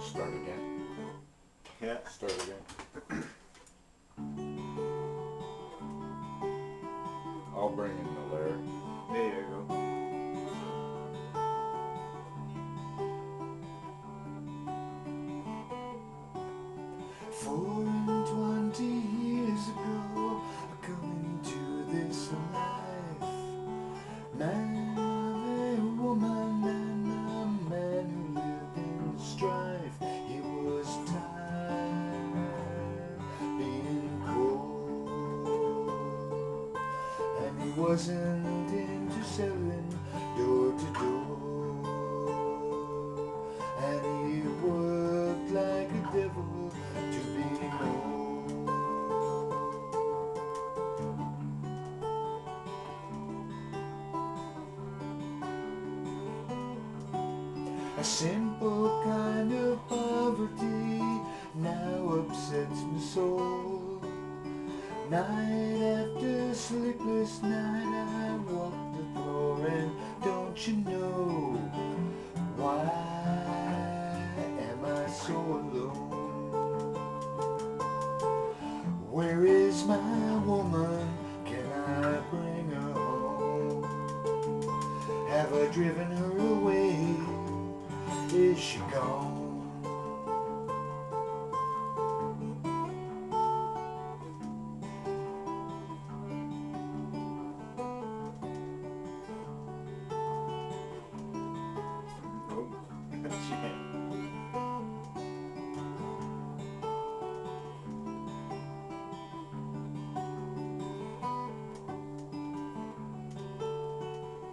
Start again. Yeah. Start again. I'll bring in the lyric. There you go. "4 and 20 years ago, I come into this life, man of a woman and a man who lived in strife. He was tired being cold, and he wasn't into selling door to door, and he worked like a devil to be known. A simple kind of poverty now upsets my soul. Night after sleepless night I walk the floor, and don't you know, why am I so alone? Where is my woman? Can I bring her home? Have I driven her away? Is she gone?"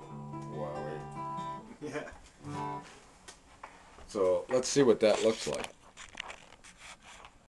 Wow. Yeah. So let's see what that looks like.